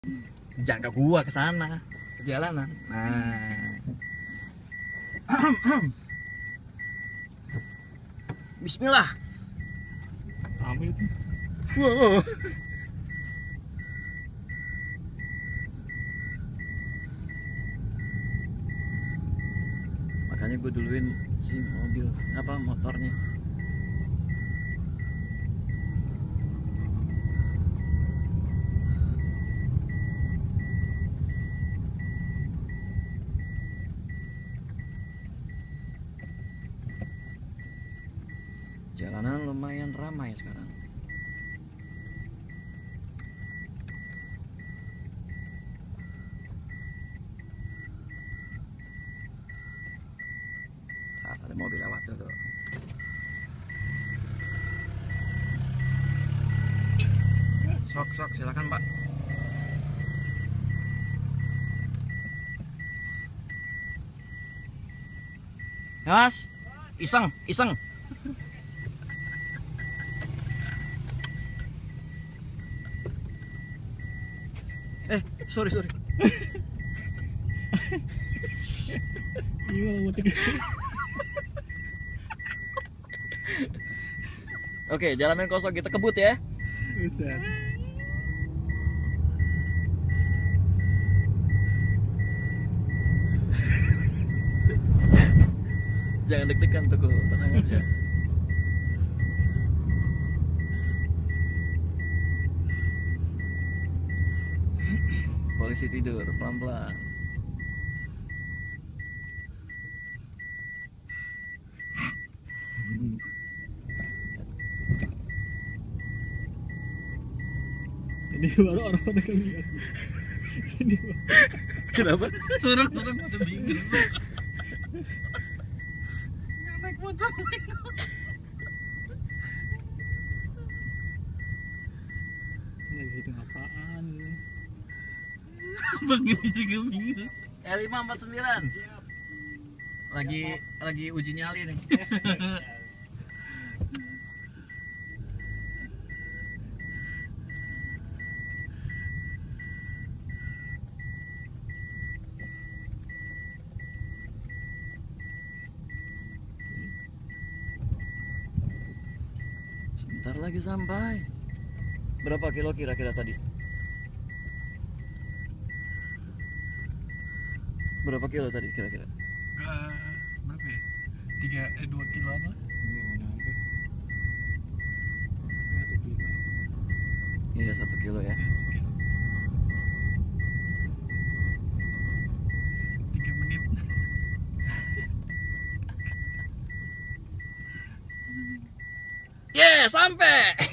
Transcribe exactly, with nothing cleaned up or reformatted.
Jangan ke gua, ke sana, ke jalanan. Nah. Bismillah. Rame itu. Wow. Makanya gue duluin si mobil apa motornya. Jalanan lumayan ramai sekarang. Nah, ada mobil lewat dulu. Sok sok silakan Pak. Ya, Mas, iseng iseng. Eh, sorry sorry. Iya, mau tiga. Oke, jalanan kosong kita kebut ya. Bisa. Jangan deg-degan tuh, tenang aja. Polisi tidur pelan-pelan. Ini baru orang pada kalian. Ini Kenapa? orang-orang pada bingung. Nggak naik motor. Lagi syuting apaan? Bang ini juga bingung. L lima empat sembilan. Lagi lagi uji nyali nih. Sebentar lagi sampai. Berapa kilo kira-kira tadi? Berapa kilo tadi kira-kira? Ke berapa ya? Tiga eh dua kiloan lah. Enggak mau nyampe. Satu kilo. Iya satu kilo ya. Ya, sekian. Tiga menit. Yeah, sampai.